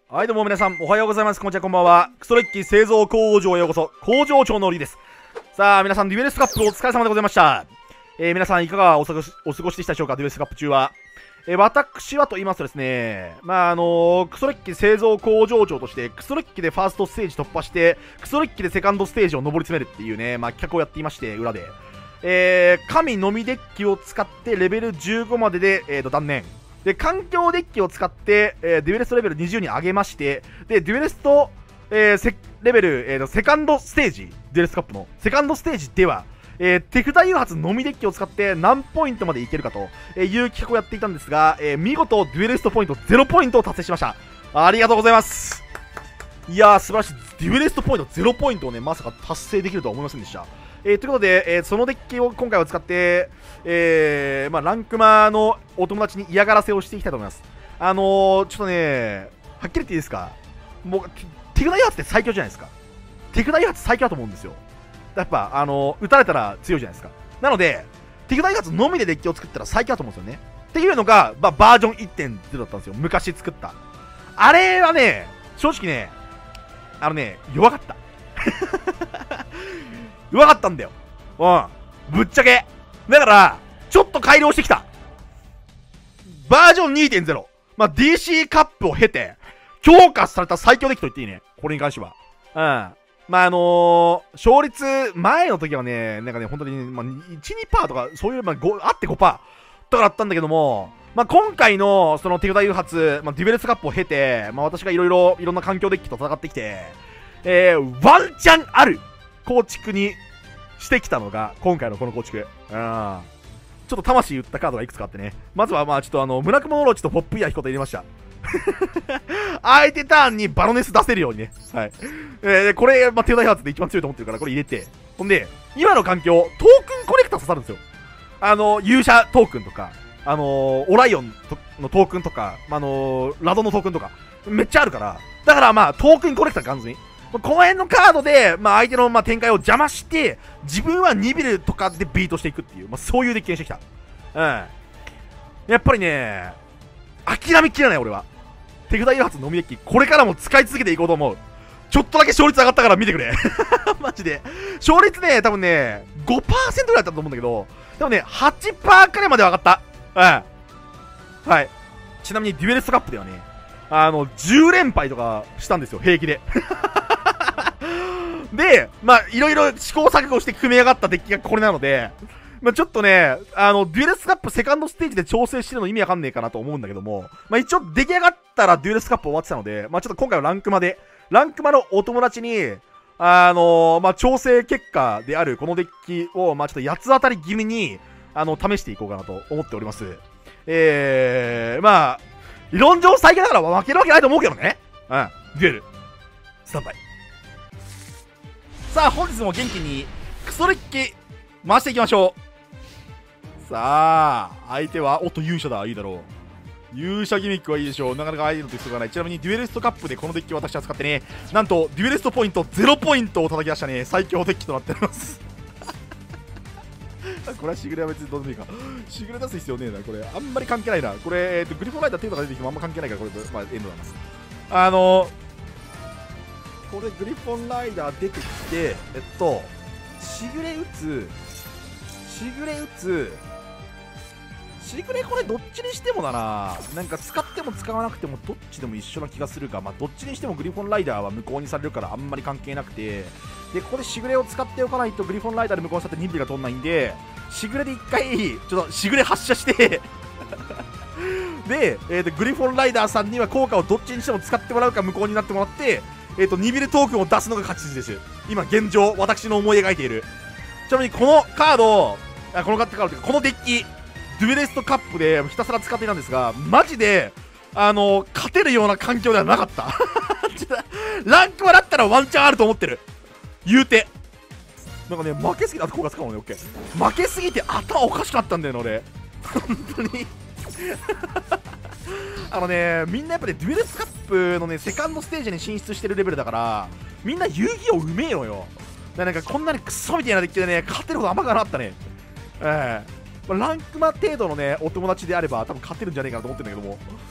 はいどうも皆さんおはようございます。こんにちは、こんばんは。クソデッキ製造工場へようこそ。工場長のりです。さあ皆さん、デュエルスカップお疲れ様でございました。皆さんいかがお過ごしでしたでしょうか。デュエルスカップ中は私はと言いますとですね、クソデッキ製造工場長としてクソデッキでファーストステージ突破してクソデッキでセカンドステージを上り詰めるっていうね、企画をやっていまして、裏で神のみデッキを使ってレベル15までで、断念で、環境デッキを使って、デュエルストレベル20に上げまして、で、デュエルスト、レベル、セカンドステージ、デュエルスカップのセカンドステージでは、手札誘発のみデッキを使って何ポイントまでいけるかという企画をやっていたんですが、見事デュエリストポイント0ポイントを達成しました。ありがとうございます。いやー、素晴らしい。デュエリストポイント0ポイントをね、まさか達成できるとは思いませんでした。ということで、そのデッキを今回は使って、ランクマのお友達に嫌がらせをしていきたいと思います。ちょっとね、はっきり言っていいですか、もう、手札誘発って最強じゃないですか。手札誘発最強だと思うんですよ。やっぱ、撃たれたら強いじゃないですか。なので、手札誘発のみでデッキを作ったら最強だと思うんですよね。っていうのが、バージョン 1.0 だったんですよ。昔作った。あれはね、正直ね、弱かった。弱かったんだよ。ぶっちゃけ。だから、ちょっと改良してきた。バージョン 2.0。DC カップを経て、強化された最強デッキと言っていいね。これに関しては。勝率、前の時はね、本当に、1、2% とか、そういう、あって 5% とかだったんだけども、今回の、その手札誘発、デュエルスカップを経て、私がいろんな環境デッキと戦ってきて、ワンチャンある構築にしてきたのが、今回のこの構築。ちょっと魂打ったカードがいくつかあってね。まずはちょっと村雲オロチとポップイヤー引くこと入れました。相手ターンにバロネス出せるようにね。はい。これ、手札誘発で一番強いと思ってるから、これ入れて。ほんで、今の環境、トークンコレクター刺さるんですよ。勇者トークンとか、オライオンのトークンとか、ラドのトークンとか、めっちゃあるから。だからトークンコレクター完全に。この辺のカードで、相手の展開を邪魔して、自分は2ビルとかでビートしていくっていう、そういうデッキにしてきた。やっぱりね、諦めきれない俺は。手札誘発のみデッキ、これからも使い続けていこうと思う。ちょっとだけ勝率上がったから見てくれ。マジで。勝率ね、多分ね、5% ぐらいだったと思うんだけど、でもね、8% くらいまで上がった。はい。ちなみにデュエルストカップではね、10連敗とかしたんですよ、平気で。で、いろいろ試行錯誤して組み上がったデッキがこれなので、ちょっとね、デュエルスカップセカンドステージで調整してるの意味わかんねえかなと思うんだけども、一応出来上がったらデュエルスカップ終わってたので、ちょっと今回はランクマのお友達に、調整結果であるこのデッキを、ちょっと八つ当たり気味に、試していこうかなと思っております。理論上最強だから負けるわけないと思うけどね。デュエル。スタンバイ。さあ、本日も元気に、クソデッキ、回していきましょう。さあ、相手は、勇者だ。いいだろう。勇者ギミックはいいでしょう。なかなか相手の鉄がない。ちなみに、デュエリストカップでこのデッキを私は使ってね、なんと、デュエリストポイント0ポイントを叩き出したね、最強デッキとなっております。これはしぐれは別にどうでもいいか。しぐれ出す必要ねえな、これ。あんまり関係ないな。これ、グリフォンライダーっていうのが出てきてもあんま関係ないから、これ、エンドなんです。これ、グリフォンライダー出てきて、しぐれ打つ、しぐれこれどっちにしてもだな。使っても使わなくてもどっちでも一緒な気がするが、どっちにしてもグリフォンライダーは無効にされるからあんまり関係なくて、で、ここでしぐれを使っておかないとグリフォンライダーで無効にされて2ビルが取んないんで、しぐれで1回、ちょっとしぐれ発射してで、グリフォンライダーさんには効果をどっちにしても使ってもらうか無効になってもらって、2ビルトークンを出すのが勝ち筋です。今現状、私の思い描いている。ちなみにこのカード、このデッキ、デュエリストカップでひたすら使っていたんですが、マジで、勝てるような環境ではなかった。ランクはだったらワンチャンあると思ってる。言うて。負けすぎて、効果使うのね、オッケー。負けすぎて頭おかしかったんだよね、俺。本当に。みんなやっぱね、デュエルスカップのね、セカンドステージに進出してるレベルだから、みんな遊戯王うめえのよ。こんなにクソみたいなデッキでね、勝てるほど甘くなかったね。ランクマ程度のね、お友達であれば多分勝てるんじゃねえかなと思ってるんだけども、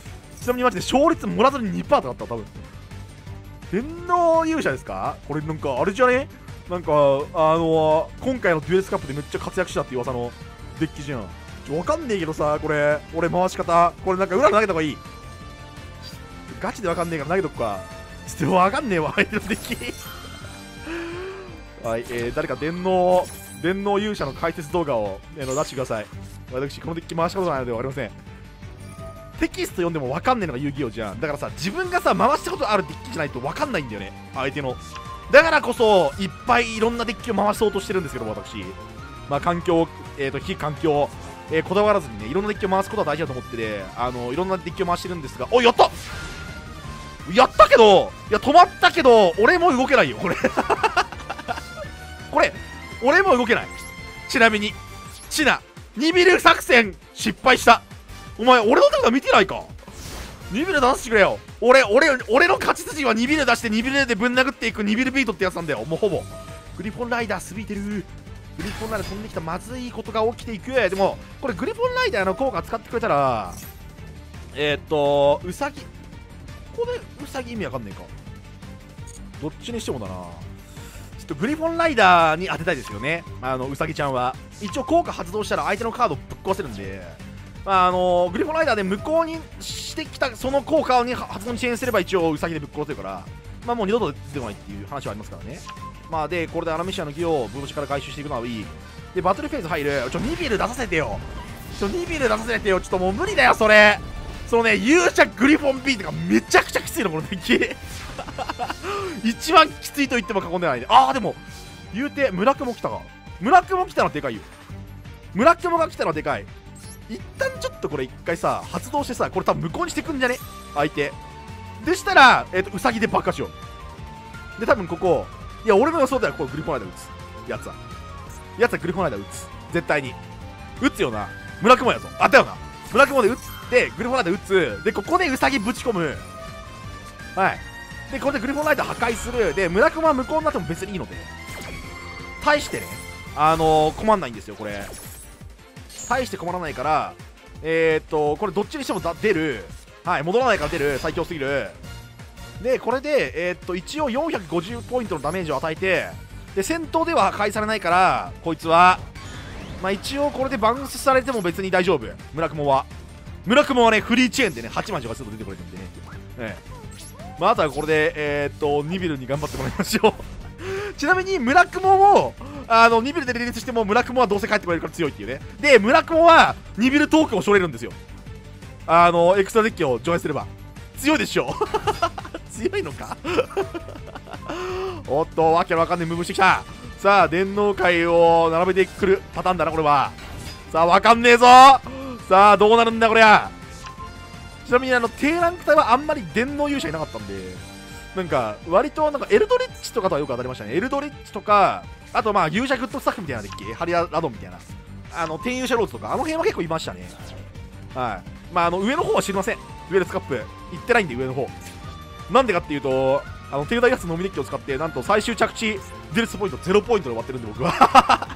ちなみにマジで勝率もらずに 2% とかだった多分。天皇勇者ですか？これなんかあれじゃね？なんか今回のデュエルスカップでめっちゃ活躍したっていう噂のデッキじゃん。わかんねえけどさ、これ俺回し方これなんか裏投げた方がいい。ガチでわかんねえから投げとくか。ちょっとわかんねえわ、相手のデッキはい、誰か電脳勇者の解説動画を、出してください。私このデッキ回したことないのでわかりません。テキスト読んでもわかんねえのが遊戯王じゃん。だからさ、自分がさ回したことあるデッキじゃないとわかんないんだよね、相手の。だからこそいっぱいいろんなデッキを回そうとしてるんですけど、私まあ環境非環境、こだわらずにね、いろんなデッキを回すことは大事だと思ってて、いろんなデッキを回してるんですが、お、やったけど、いや止まったけど俺も動けないよこれこれ俺も動けない。ちなみにチナニビル作戦失敗した。お前俺の手札見てないか。ニビル出してくれよ。俺の勝ち筋はニビル出してニビルでぶん殴っていくニビルビートってやつなんだよ。もうほぼグリフォンライダーすびいてる。グリフォンライダー飛んできた。まずいことが起きていく。でもこれグリフォンライダーの効果使ってくれたらウサギ、ここでウサギ意味わかんねえか。どっちにしてもだな。ちょっとグリフォンライダーに当てたいですよね。ウサギちゃんは一応効果発動したら相手のカードをぶっ壊せるんで、グリフォンライダーで無効にしてきたその効果に発動にチェーンすれば一応ウサギでぶっ殺せるから、まあもう二度と出てこないっていう話はありますからね。まあでこれでアラメシアの儀をブーシから回収していくのはいい。でバトルフェーズ入る。ニビル出させてよ。ニビル出させてよ。ちょっともう無理だよそれ。そのね、勇者グリフォン B とかめちゃくちゃきついのこのデッキ一番きついと言っても過言ではないね。でも言うて村雲来たか。村雲来たのでかいよ。村雲が来たのでかい。一旦ちょっとこれ一回さ発動してさ、これ多分無効にしてくんじゃね相手でしたらウサギで爆破しよう。で多分ここ、いや俺の予想ではこれグリフォンライダー撃つやつはグリフォンライダー撃つ。絶対に撃つよな。村雲やぞ。あったよな。村雲で撃ってグリフォンライダー撃つ。でここでウサギぶち込む。はい。でこれでグリフォンライダー破壊する。で村雲は無効になっても別にいいので、対してね困んないんですよこれ。大して困らないから、これどっちにしても出る。はい、戻らないから出る。最強すぎる。でこれで一応450ポイントのダメージを与えて、で戦闘では破壊されないからこいつはまあ一応これでバウンスされても別に大丈夫。村雲はねフリーチェーンでね8枚とかすると出てくれるんでね、まああとはこれでニビルに頑張ってもらいましょうちなみに村雲をニビルでリリースしても村雲はどうせ帰ってこれるから強いっていうね。で村雲はニビルトークンをしょれるんですよ。エクストラデッキを除外すれば強いでしょ強いのかおっとわけわかんないムーブしてきた。さあ電脳界を並べてくるパターンだなこれは。さあわかんねえぞ。さあどうなるんだこりゃ。ちなみに低ランク帯はあんまり電脳勇者いなかったんで、なんか割となんかエルドリッチとかとはよく当たりましたね。エルドリッチとか、あとまあ勇者グッドスタッフみたいなデッキ、ハリアラドンみたいな天勇者ローズとか、あの辺は結構いましたね。はい。まあ上の方は知りません。デュエルスカップ行ってないんで上の方。なんでかっていうと低大圧のみデッキを使ってなんと最終着地デュエルスポイント0ポイントで終わってるんで僕は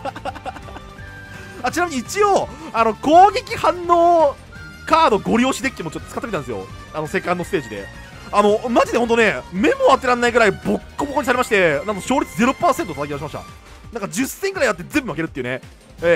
ちなみに一応攻撃反応カードご利用しデッキもちょっと使ってみたんですよ。セカンドステージでマジでほんとね目も当てられないぐらいボッコボコにされまして、なんと勝率 0% 叩き出しました。なんか10戦ぐらいやって全部負けるっていうね。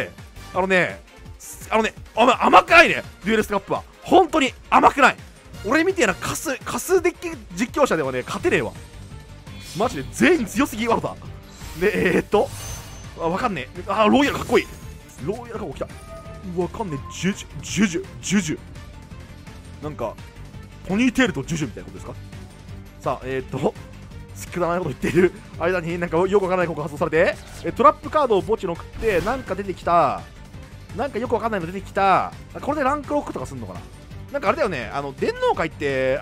甘くないねデュエルスカップは。本当に甘くない。俺みたいなカスデッキ実況者ではね勝てねえわマジで。全員強すぎワロだ。でわかんねえ。ローヤルかっこいい。ローヤルが起きた。わかんねえ。ジュジュなんかポニーテールとジュジュみたいなことですか。さあくだらないこと言っている間になんかよくわからない効果発動されて、トラップカードを墓地に送ってなんか出てきた。なんかよくわかんないの出てきた。これでランクロックとかすんのかな。なんかあれだよね、電脳界って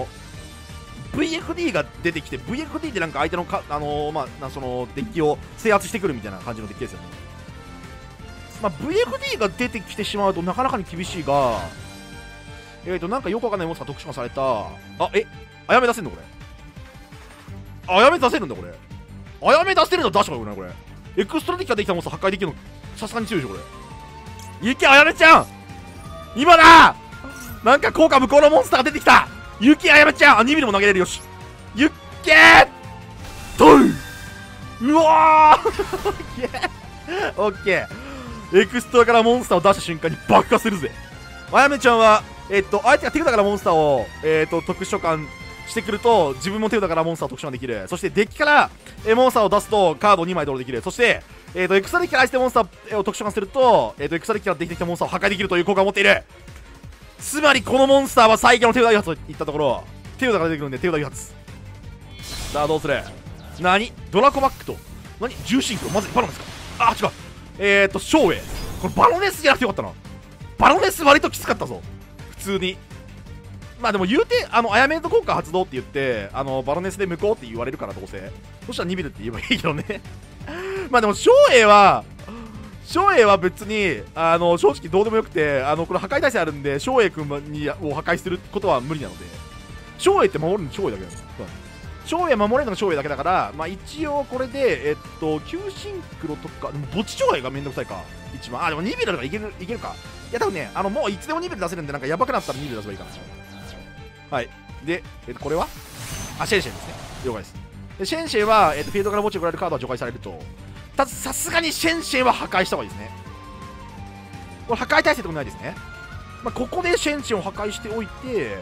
VFD が出てきて VFD でなんか相手のそのデッキを制圧してくるみたいな感じのデッキですよね。VFD が出てきてしまうとなかなかに厳しいが、なんかよくわかんないモンスター特殊化された。あやめ出せんのこれ。あやめ出せるんだこれ。あやめ出せるの出したかよこれ。エクストラデッキができたモンスター破壊できるのさすがに強いでしょこれ。いけあやめちゃん今だなんか効果無効のモンスターが出てきた。雪あやめちゃん。あ、2ミリも投げれる。よし。ゆっけーとうわーオッケー。エクストラからモンスターを出した瞬間に爆破するぜ。あやめちゃんは、相手が手札からモンスターを、特殊召喚してくると、自分も手札からモンスターを特殊召喚できる。そしてデッキから、モンスターを出すと、カードを2枚ドローできる。そして、エクストラデッキから相手モンスターを特殊召喚すると、エクストラデッキからできてきたモンスターを破壊できるという効果を持っている。つまり、このモンスターは最強の手札誘発といったところ、手札が出てくるんで、手札誘発。さあ、どうする？何？ドラコマックと、何？重心クロ。まずい、バロネスか。あ、違う。照英。これバロネスじゃなくてよかったな。バロネス割ときつかったぞ。普通に。まあでも言うて、アヤメント効果発動って言って、バロネスで無効って言われるから、どうせ。そしたら2ビルって言えばいいけどね。まあでも、照英は別に、正直どうでもよくて、これ破壊耐性あるんで、照英君を破壊することは無理なので、照英って守るの照英だけなんですよ。照英守れるのが照英だけだから、まあ一応これで、急シンクロとか、でも墓地照英がめんどくさいか。一番。あ、でも2ビルだからいけるか。いや、多分ね、もういつでも2ビル出せるんで、なんかやばくなったら2ビル出せばいいかな。はい。で、これはあ、シェンシェンですね。了解です。で、シェンシェンは、フィールドから墓地を送られるカードは除外されると。ただ、さすがにシェンシェンは破壊した方がいいですね。これ破壊耐性とかないですね。まあ、ここでシェンシェンを破壊しておいて、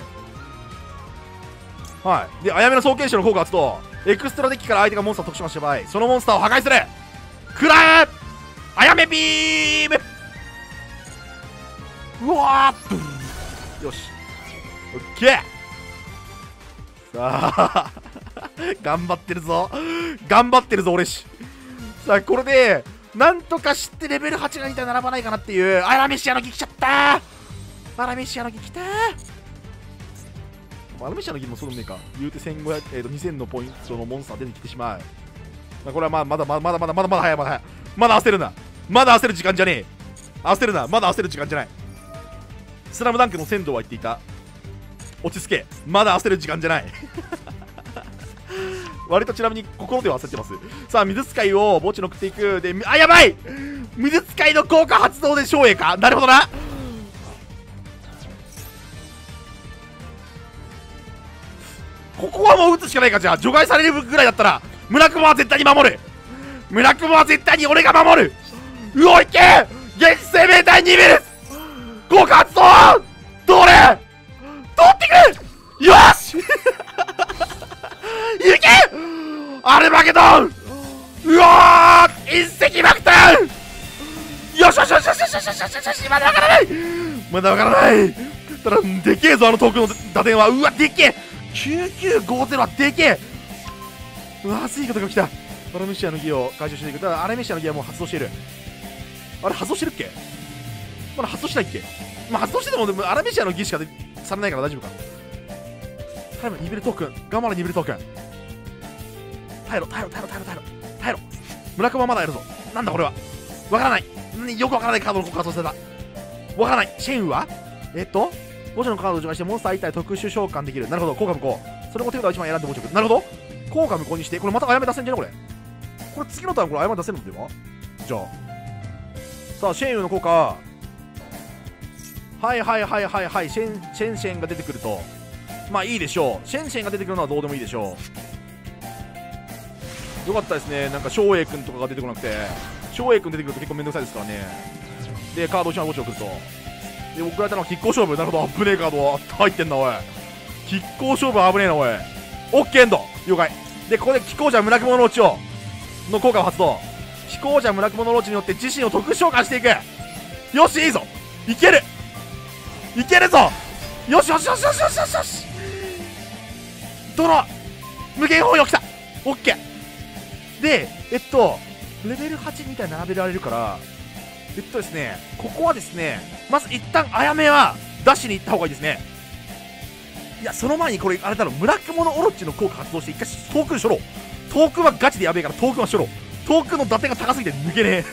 はい。で、あやめの双剣士の効果を発動。エクストラデッキから相手がモンスターを特殊化した場合、そのモンスターを破壊する。くらえあやめビームうわーよし。オッケーさあ頑張ってるぞ。頑張ってるぞ、俺し。さあ、これで、なんとかしてレベル8が2体並ばないかなっていう。アラメシアの儀来ちゃったー。アラメシアの儀来たー。アラメシアの儀もそうでもねえか。言うて1500、2000のポイントのモンスター出てきてしまう。これはまだ早い。まだ焦るな。まだ焦る時間じゃねえ。焦るな。まだ焦る時間じゃない。スラムダンクの仙道は言っていた。落ち着け。まだ焦る時間じゃない。割とちなみに心では焦ってます。さあ、水使いを墓地に送っていく。で、あ、やばい水使いの効果発動で照英か。なるほどな。ここはもう打つしかないか。じゃあ除外されるぐらいだったら村雲は絶対に守る。村雲は絶対に俺が守る。うお、いけ現地生命体2ビル効果発動どれ通ってくるよしいけアルマゲドンうわー隕石爆弾よしよしよしよしよしよしよしよしまだわからないまだわからないただ、でけえぞ、あの遠くの打点は。うわ、でけえ9950はでけえうわ、熱いことが来た。アラメシアの儀を回収していく。ただ、アラメシアの儀はもう発動している。あれ、発動してるっけまだ発動してないっけまあ、発動してても、でもアラメシアの儀しかされないから大丈夫か。タイム、2ビルトークン。頑張れ、2ビルトークン。耐えろ。村上はまだやるぞ。なんだこれは。わからない。よくわからないカードの効果発動された。わからない。シェンウは墓地のカードを除外してモンスター1体特殊召喚できる。なるほど、効果無効。それも手札を1枚選んで墓地を送る。なるほど。効果無効にして、これまたあやめ出せんじゃねこれ次のターンこれあやめ出せるのではじゃあ。さあ、シェンウの効果。はい。シェンが出てくると。まあいいでしょう。シェンが出てくるのはどうでもいいでしょう。よかったですね。なんか照英君とかが出てこなくて。照英君出てくると結構めんどくさいですからね。で、カード1枚墓地を送ると。で、送られたのは拮抗勝負。なるほど、危ねえカード入ってんな、おい。拮抗勝負危ねえな、おい。オッケーエンド了解。で、ここで拮抗者村雲のローチをの効果を発動。拮抗者村雲のローチによって自身を特殊召喚していく。よし、いいぞいけるぞよしドロー無限包囲を来たオッケーで、レベル8みたいに並べられるからですね、ここはですね、まず一旦あやめは出しに行った方がいいですね。いや、その前にこれあれだろ、村雲のオロチの効果発動して一回トークン処ろう。トークンはガチでやべえからトークンは処ろう。トークンの打点が高すぎて抜けね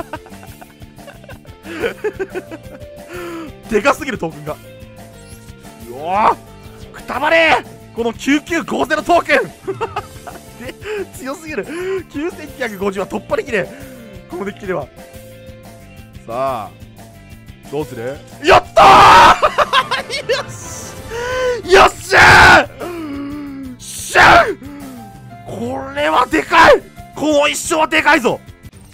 えでかすぎるトークンが。うわーくたばれーこの9950トークンで強すぎる。9950は突破できねえこのデッキでは。さあどうする。やったーよっしゃーしゃー、これはでかい、この一生はでかいぞ。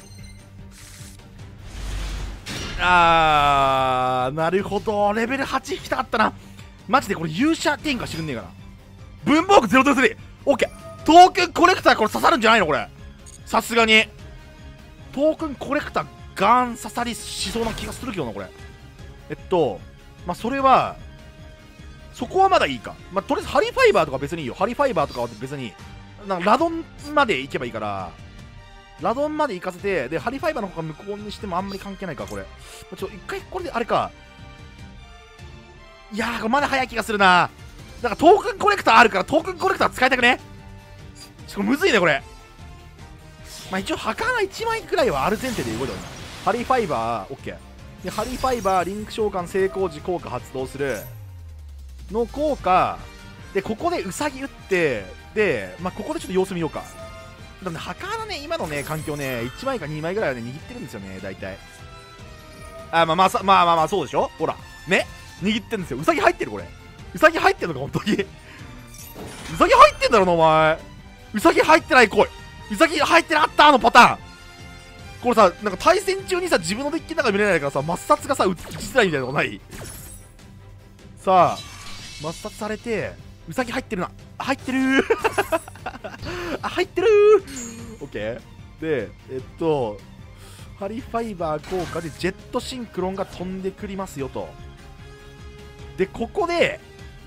なるほど、レベル8引きたかったな。マジでこれ勇者転化してくんねえかな。文房具003、オッケー。トークンコレクターこれ刺さるんじゃないのこれ。さすがにトークンコレクターガン刺さりしそうな気がするけどなこれ。まあそれはそこはまだいいか。まあとりあえずハリーファイバーとか別にいいよ。ハリーファイバーとかは別になんかラドンまで行けばいいから、ラドンまで行かせて、でハリーファイバーの方が向こうにしてもあんまり関係ないかこれ。一回これであれか。いやーこれまだ早い気がするな。なんかトークンコレクターあるからトークンコレクター使いたくね。これむずいねこれ。まあ一応儚1枚くらいはある前提で動いております。ハリーファイバー OK で、ハリーファイバーリンク召喚成功時効果発動するの効果で、ここでウサギ打って、でまあここでちょっと様子見ようか。でもね儚ね今のね環境ね1枚か2枚ぐらいはね握ってるんですよね大体。まあそうでしょ。ほらね握ってるんですよ。ウサギ入ってるこれ。ウサギ入ってるのか本当に。ウサギ入ってんだろなお前。ウサギ入ってない来い。ウサギ入ってなかったのパターン。これさなんか対戦中にさ自分のデッキの中見れないからさ抹殺がさ打ちづらいみたいなのない。さあ抹殺されてウサギ入ってるな。入ってるー入ってるー。オッケーでハリーファイバー効果でジェットシンクロンが飛んでくりますよと。でここで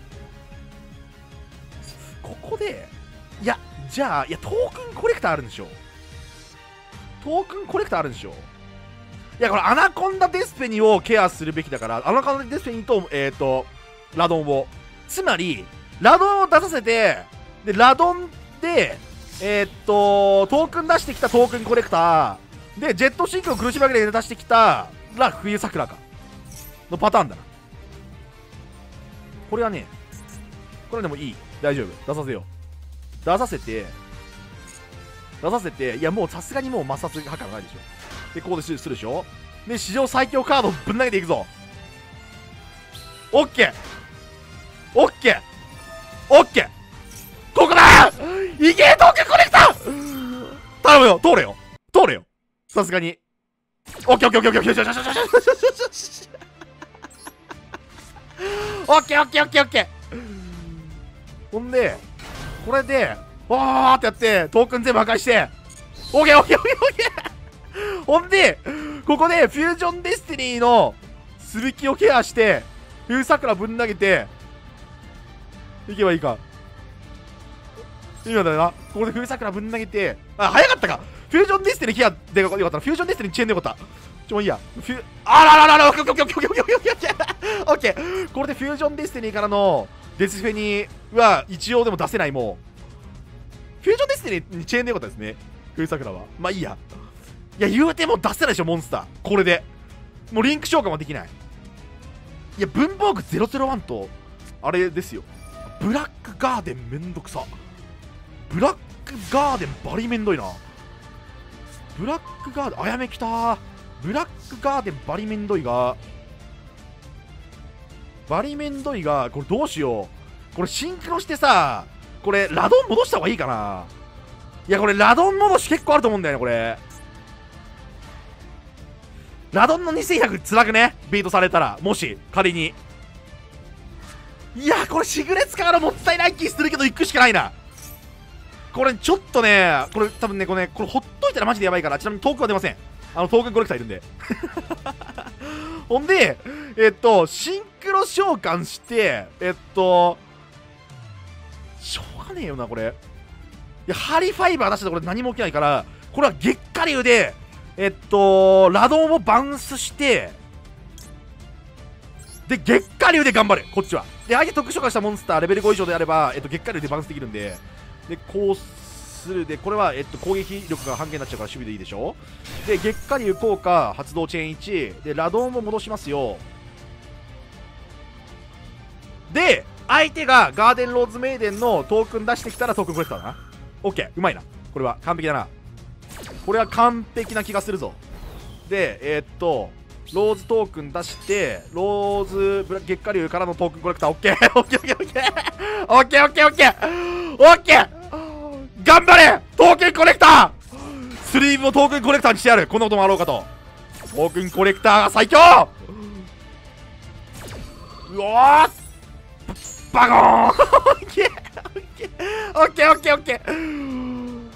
いやじゃあいやトークンコレクターあるんでしょ。トークンコレクターあるんでしょ。いやこれアナコンダデスペニをケアするべきだから、アナコンダデスペニとラドンを、つまりラドンを出させて、でラドンでトークン出してきたトークンコレクターでジェットシンクを苦し紛れで出してきたら冬桜かのパターンだな。これはねこれでもいい、大丈夫、出させよう。出させて、いやもうさすがにもう抹殺はかないでしょ。でここでするでしょ。で史上最強カードぶん投げていくぞ。オッケーオッケーオッケー、ここだー。いけートークンコレクター頼むよ、通れよ通れよ、さすがに。オッケーオッケーオッケーオッケーオッケーオッケーオッケーオッケーオッケーオッケーオッケー。ほんでこれでわーってやってトークン全部破壊して、オッケーオッケーオッケーオッケー。ほんでここでフュージョンデスティニーのする気をケアして冬桜ぶん投げていけばいいか。今だよな。ここで冬桜ぶん投げて、早かったか。フュージョンデスティニーケアでよかったな。フュージョンデスティニーチェーンでよかった。もういいや。あらららら、オッケーオッケーオッケーオッケーオッケーオッケーオッケー。これでフュージョンデスティニーからのデスフェニーは一応でも出せない。もうフュージョンデスティニーにチェーンでよかったですね、冬桜は。まあいいや。いや言うても出せないでしょモンスター。これでもうリンク召喚もできない。いや文房具001とあれですよ、ブラックガーデンめんどくさ。ブラックガーデンバリめんどいな。ブラックガーデンあやめきたー。ブラックガーデンバリめんどいがこれどうしよう。これシンクロしてさ、これラドン戻した方がいいかな。いやこれラドン戻し結構あると思うんだよね。これラドンの2100つらくね、ビートされたら、もし仮に。いやこれしぐれ使うのもったいない気するけど行くしかないな。これちょっとね、これ多分ねこれほっといたらマジでやばいから。ちなみにトークンは出ません。トークンコレクターいるんでほんでシンクロ召喚してしょうがねえよなこれ。いやハリーファイバー出してこれ何も起きないから、これは月下流でラドンをバウンスして、で月下流で頑張るこっちは。で相手特殊化したモンスターレベル5以上であれば、月下流でバウンスできるんで、でこうする。でこれは、攻撃力が半減になっちゃうから守備でいいでしょ。で月下流効果発動チェーン1でラドンも戻しますよ。で相手がガーデンローズメイデンのトークン出してきたらトークンコレクターだな。オッケー、うまいな。これは完璧だな。これは完璧な気がするぞ。でローズトークン出して、ローズ月下竜からのトークンコレクター、オッケー、オッケー、オッケー、オッケー、オッケー、オッケー、オッケー、オッケー、頑張れトークンコレクター、スリーブをトークンコレクターにしてやる。こんなこともあろうかと。トークンコレクターが最強。うわーバゴーン。オッケー、オッケー、オッケー、オッケー、オッケー。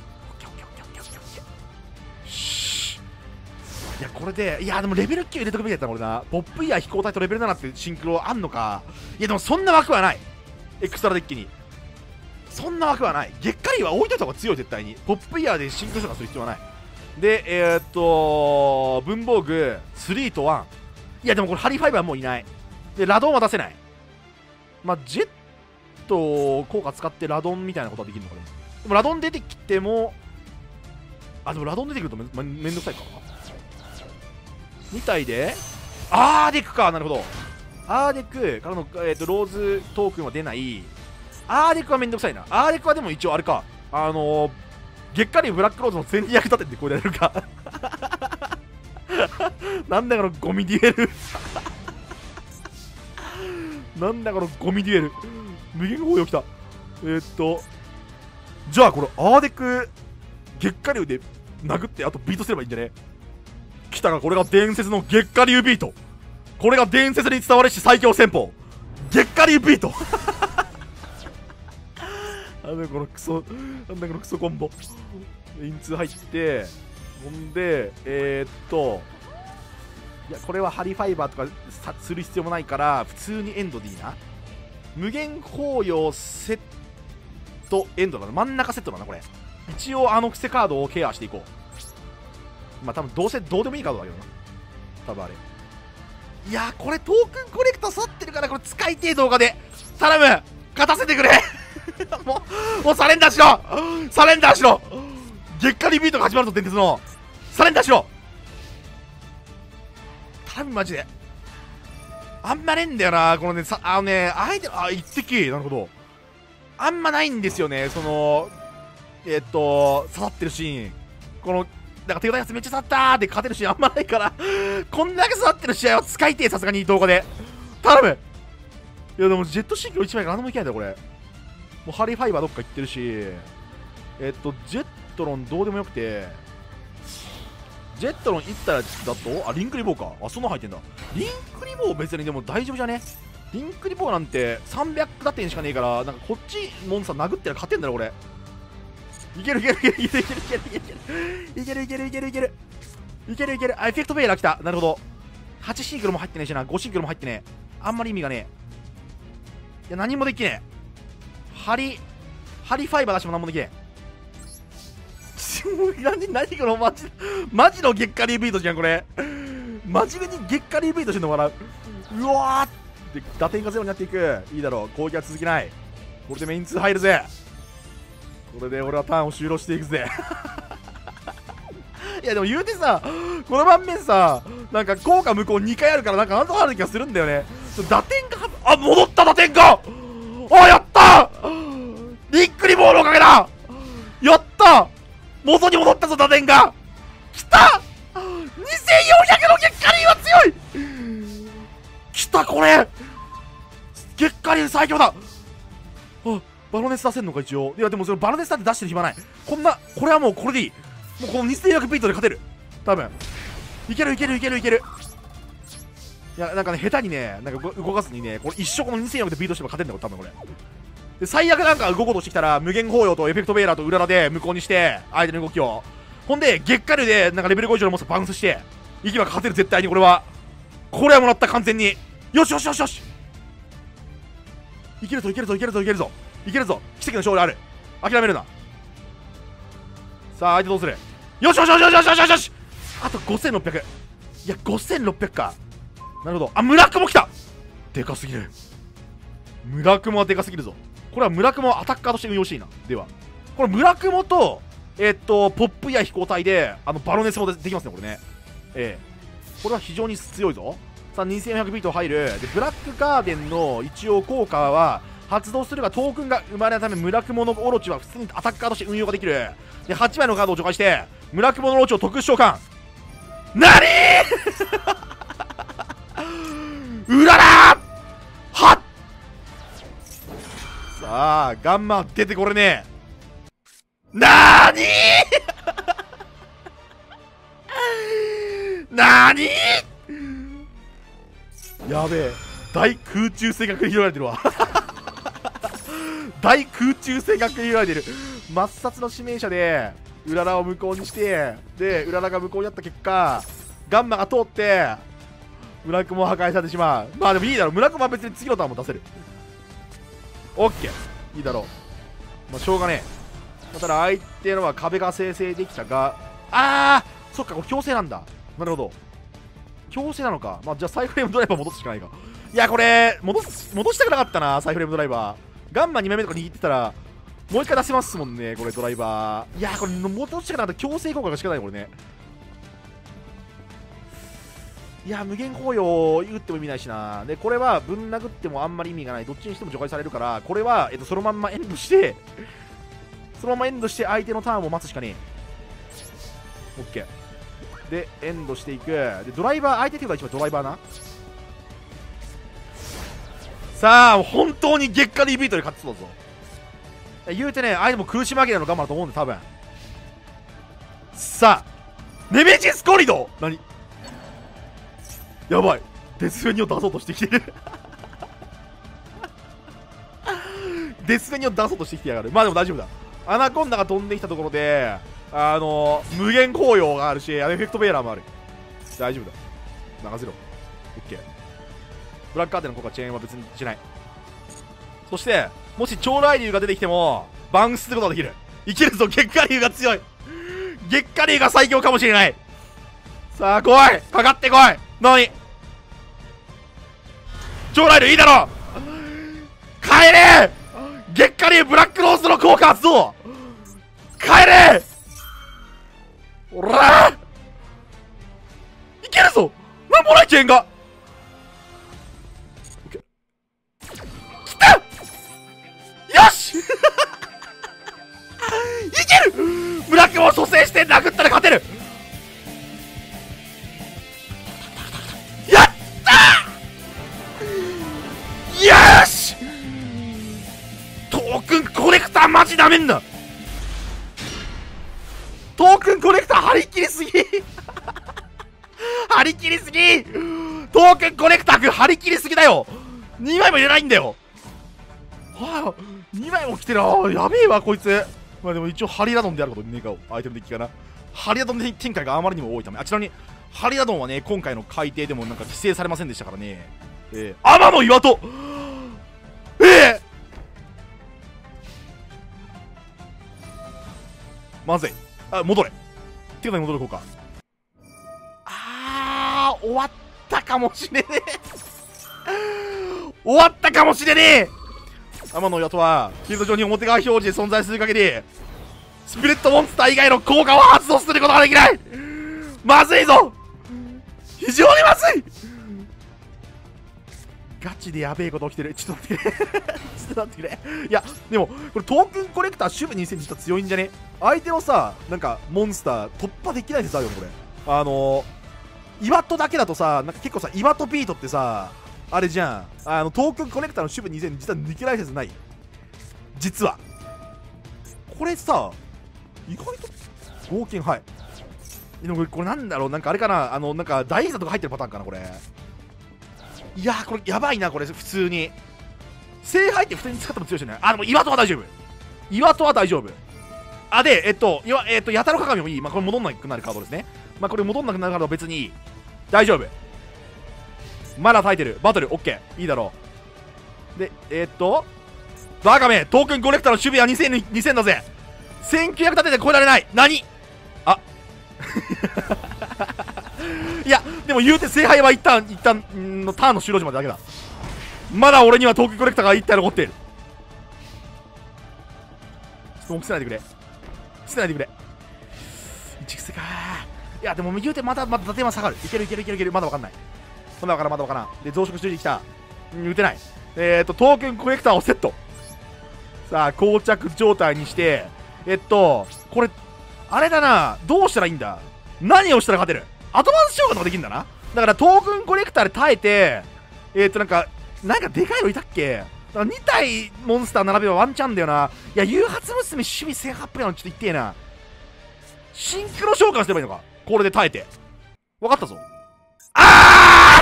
いや、これで、いや、でもレベル9入れとくべきだったな、俺な。ポップイヤー飛行隊とレベル7ってシンクロあんのか。いや、でもそんな枠はない。エクストラデッキに。そんな枠はない。月下竜は置いといた方が強い、絶対に。ポップイヤーでシンクロとかする必要はない。で、文房具、3と1。いや、でもこれハリーファイブはもういない。で、ラドンは出せない。まあ、ジェット効果使ってラドンみたいなことはできるのかね。でもラドン出てきても、あ、でもラドン出てくるとめんどくさいかな。みたいで、アーデックか、なるほど。アーデックからの、ローズトークンは出ない。アーデックはめんどくさいな。アーデックはでも一応あれか、月下竜ブラックローズの戦略立ててこれやるか。なんだこのゴミデュエル。なんだこのゴミデュエル。無限包囲来た。じゃあこれアーデック月下竜で殴ってあとビートすればいいんじゃね。来たが、これが伝説の月下竜ビート。これが伝説に伝わるし最強戦法、月下竜ビート。なんだこのクソコンボ。イン2入って、ほんでいや、これはハリファイバーとかする必要もないから普通にエンドでいいな。無限包容セットエンドだな。真ん中セットだな、これ。一応クセカードをケアしていこう。まあ多分どうせどうでもいいカードだけどな、多分あれ。いやー、これトークンコレクター去ってるから、これ使いてえ動画で頼む、勝たせてくれ。もうサレンダーしろ、サレンダーしろ。月下リビートが始まるぞ、伝説の。サレンダーしろ。頼む、マジで。あんまねえんだよな、このね、相手、一滴、なるほど。あんまないんですよね、その、刺さってるシーン。この、なんか手応えやつめっちゃ刺さったーって勝てるシーンあんまないから、こんだけ刺さってる試合は使いてえ、さすがに動画で。頼む。いや、でもジェットシンクロ1枚が何もいけないんだよ、これ。もうハリーファイバーどっか行ってるし、ジェットロンどうでもよくて、ジェットロン行ったらだと、リンクリボーか。そんな入ってんだ。リンクリボー別にでも大丈夫じゃね。リンクリボーなんて300打点しかねえから、なんかこっちモンスター殴ってら勝てんだろ、これ。いけるいけるいけるいけるいけるいけるいけるいけるいけるいけるいけるいけるいける。エフェクトベイラー来た。なるほど。8シンクロも入ってねえしな。5シンクロも入ってねえ。あんまり意味がねえ。いや、何もできねえ。ハリファイバー出しても何もできねえ。何このマジの月下リービートじゃん、これ。真面目に月下リービートしてんのかな。うわーって、打点がゼロになっていく。いいだろう。攻撃は続きない。これでメイン2入るぜ。これで俺はターンを終了していくぜ。いやでも言うてさ、この盤面さ、なんか効果無効2回あるからなんかなんとかある気がするんだよね。打点が、戻った打点が。やったリックリボーのおかげだ。やった元に戻ったぞ、打点が。きた !2400 の月下竜は強い。きた、これ月下竜最強だ。バロネス出せんのか一応。いやでもそれバロネスだって出してる暇ない。これはもうこれでいい。もうこの2400ビートで勝てる。多分いけるいけるいけるいける。いやなんかね、下手にね、なんか動かずにね、これ一生この2400でビートしても勝てんだよ、多分これ。で最悪なんか動こうとしてきたら無限包容とエフェクトベイラーとウララで無効にして相手の動きを、ほんで月下竜でなんかレベル5以上のモンスターバウンスしていけば勝てる。絶対にこれはもらった、完全に。よしよしよしよし、いけるぞいけるぞいけるぞいけるぞいけるぞ。奇跡の勝利ある。諦めるな。さあ相手どうする。よしよしよしよしよしよしよし。あと5600。いや5600か。なるほど。村雲来た。でかすぎる。村雲はでかすぎるぞ。これは村雲をアタッカーとして運用していいな。ではこれ村雲とポップや飛行隊でバロネスもできますね、これね。これは非常に強いぞ。さあ2400ビート入る。でブラックガーデンの一応効果は発動するがトークンが生まれるため、村雲のオロチは普通にアタッカーとして運用ができる。で8枚のカードを除外して村雲のオロチを特殊召喚。なにーうららはっさあ、ガンマ出てこれねえ。なーにーなーにーやべえ。大空中性が繰り広げられてるわ。大空中性が繰り広げられてる。抹殺の指名者で、うららを向こうにして、で、うららが向こうになった結果、ガンマが通って、村雲を破壊されてしまう。まあでもいいだろう。村雲は別に次のターンも出せる。オッケー。いいだろう。まあしょうがねえ。ただ相手のは壁が生成できたが、そっか、これ強制なんだ。なるほど。強制なのか。まあじゃあサイフレームドライバー戻すしかないか。いや、これ、戻したくなかったな、サイフレームドライバー。ガンマ2枚目とか握ってたら、もう一回出せますもんね、これドライバー。いや、これ戻したくなかった。強制効果がしかない、これね。いや、無限包容打っても意味ないしな。で、これはぶん殴ってもあんまり意味がない。どっちにしても除外されるから、これは、そのまんまエンドして、そのままエンドして相手のターンを待つしかねえ。オッケー。で、エンドしていく。で、ドライバー、相手手が一番ドライバーな。さあ、本当に月下でビートで勝つぞ。言うてね、相手も苦し紛れの我慢だと思うんで、多分。さあ、ネメシスコリド何やばい。デスフェニを出そうとしてきてる。デスフェニを出そうとしてきてやがる。まあでも大丈夫だ。アナコンダが飛んできたところで、無限紅葉があるし、エフェクトベーラーもある。大丈夫だ。任せろ。オッケー。ブラックカーテンの効果チェーンは別にしない。そして、もし超雷竜が出てきても、バンすることができる。いけるぞ、月下竜が強い。月下竜が最強かもしれない。さあ、来いかかってこい何超雷竜いいだろ帰れ月下竜ブラックローズの効果発動帰れおらいけるぞなんもないチェーンがきたよしいけるブラックを蘇生して殴ったら勝てるやったーよしトークンコレクターマジダメんだトークンコレクター張り切りすぎ張り切りすぎトークンコレクターくん張り切りすぎだよ2枚も入れないんだよはあ2枚も来てるやべえわこいつまあでも一応ハリラドンであることにねえかをアイテムデッキかなハリラドン展開があまりにも多いためちなみにハリラドンはね今回の改定でもなんか規制されませんでしたからね天の岩戸まずい戻れっていうのに戻る効果終わったかもしれねえ終わったかもしれねえ天の岩戸はフィールド上に表側表示で存在する限りスピリットモンスター以外の効果を発動することができないまずいぞ非常にまずいガチでやべえこと起きてるちょっと待ってくれちょっと待ってくれいやでもこれトークンコレクター守備2000実は強いんじゃね相手のさなんかモンスター突破できないですよこれ岩戸だけだとさなんか結構さ岩戸ビートってさあれじゃんトークンコレクターの守備2000実は抜けない説ない実はこれさ意外と合金はいでもこれなんだろうなんかあれかななんか大事なとこ入ってるパターンかなこれいやーこれやばいなこれ普通に聖杯って普通に使っても強いじゃないでも岩戸は大丈夫岩戸は大丈夫でやたら鏡もいいこれ戻んなくなるカードですねこれ戻んなくなるカードは別にいい大丈夫まだ耐えてるバトルオッケーいいだろうでバカめトークンコレクターの守備は2000だぜ1900立てて超えられない何いやでも言うて聖杯は一旦のターンの終了時までだけだまだ俺にはトークンコレクターが1体残っているちょっともう伏せないでくれ伏せないでくれ1癖かいやでも言うてまだ打点は下がるいけるまだ分かんないまだ分からんで増殖してきた打てないトークンコレクターをセットさあ膠着状態にしてこれあれだなどうしたらいいんだ何をしたら勝てるアドバンス召喚とかできるんだなだからトークンコレクターで耐えてなんかでかいのいたっけ。2体モンスター並べばワンチャンだよな。いや、誘発娘守備1800なのちょっと言ってえな。シンクロ召喚すればいいのか、これで耐えて。分かったぞ。あ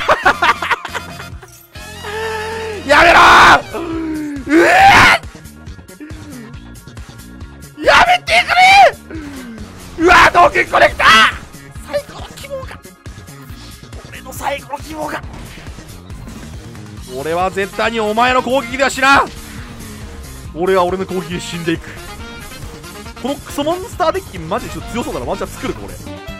ーやめろー、うえー、やめてくれー。うわー、トークンコレクター、最後の希望が、俺の最後の希望が。俺は絶対にお前の攻撃では死なん。俺は俺の攻撃で死んでいく。このクソモンスターデッキマジでちょっと強そうだな。ワンチャン作るか俺。